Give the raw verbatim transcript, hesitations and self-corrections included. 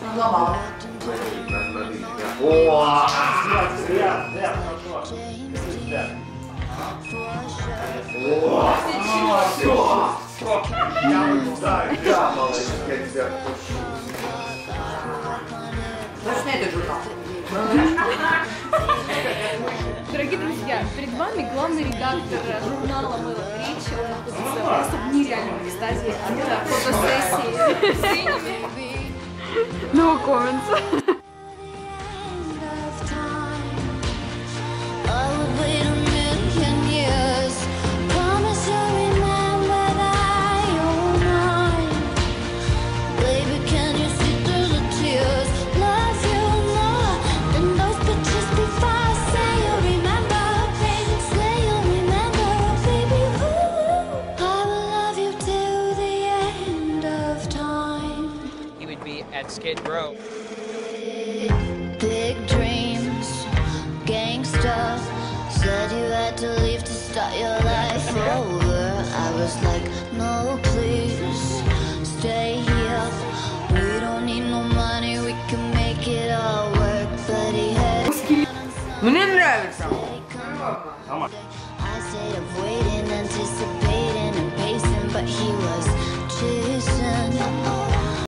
Ломал. О! Взгляд, взгляд, хорошо. Взгляд. О! Все! Я улетаю. Да, малыш, я тебя отпущу. Точно это журнал? Дорогие друзья, перед вами главный редактор журнала «Мыло Речи». Он находится просто в нереальном экстазе от фотосессии с синими. No comments. At Skid Row. Big dreams, gangsta. Said you had to leave to start your life over. I was like, no, please stay here. We don't need no money, we can make it all work. But he had. Мне нравится. Нормально.